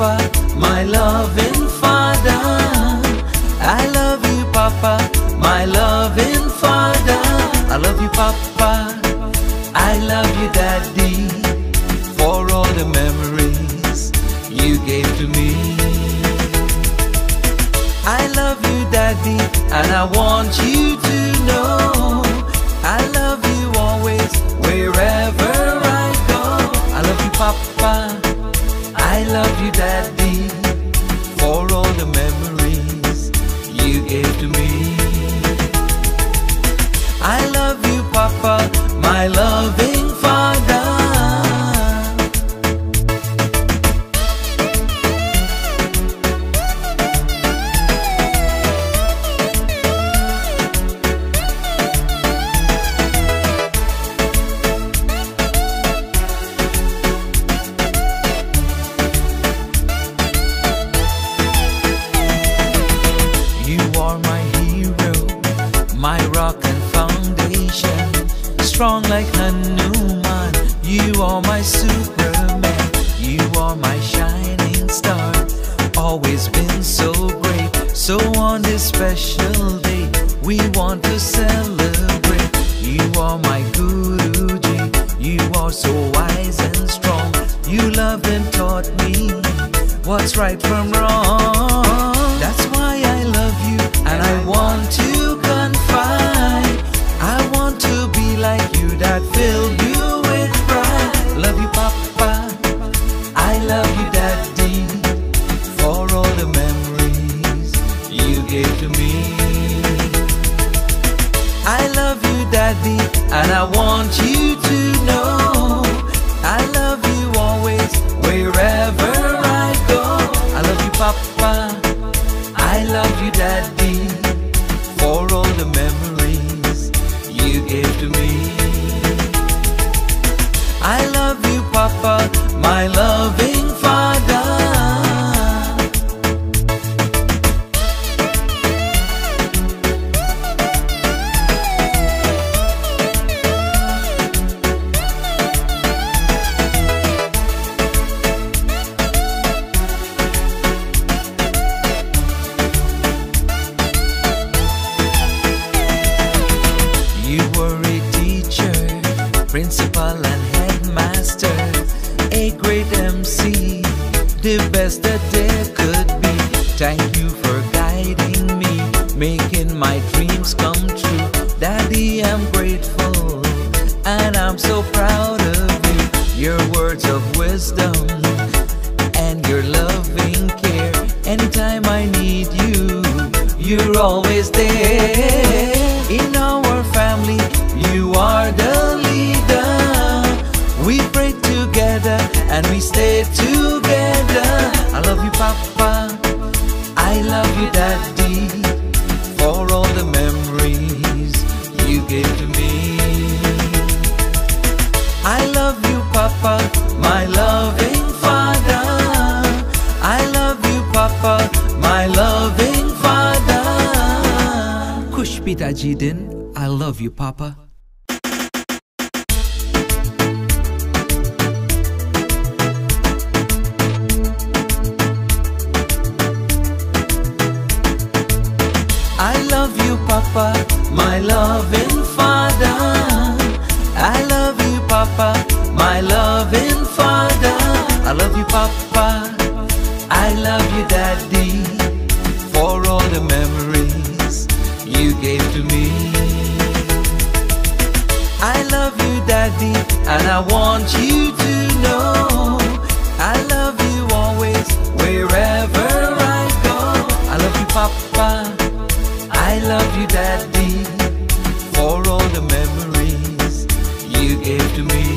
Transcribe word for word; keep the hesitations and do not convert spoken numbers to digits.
Papa, my loving Father. I love you, Papa, my loving Father. I love you, Papa. I love you, Daddy, for all the memories you gave to me. I love you, Daddy, and I want you to know I love you always, wherever I go. I love you, Papa. I love you, Daddy, for all the memories you gave to me. I love you, Papa, my loving Father. You are my hero, my rock and foundation, strong like Hanuman. You are my Superman, you are my shining star, always been so great. So on this special day, we want to celebrate. You are my Guruji, you are so wise and strong. You loved and taught me what's right from wrong. That's why I love you and I want to confide. I want to be like you, that filled you with pride. Love you, Papa, I love you, Daddy, for all the memories you gave to me. I love you, Daddy, and I want you to know I love you always, wherever I go. I love you, Papa, I love you, Daddy, for all the memories you gave to me. I love you, Papa, my loving Father. You were a teacher, principal and headmaster, a great M C, the best that there could be. Thank you for guiding me, making my dreams come true. Daddy, I'm grateful and I'm so proud of you. Your words of wisdom and your loving care. Anytime I need you, you're always there. In our family, you are the leader. We pray together and we stay together. I love you, Papa, I love you, Daddy, for all the memories you gave to me. I love you, Papa, my loving Father. I love you, Papa, my loving Father. Kush Pitaji din, I love you, Papa. I love you, Papa, my loving Father. I love you, Papa, my loving Father. I love you, Papa, I love you, Daddy, for all the memories you gave to me. I love you, Daddy, and I want you to know I love you always, wherever I go. I love you, Papa, I love you, Daddy, for all the memories you gave to me.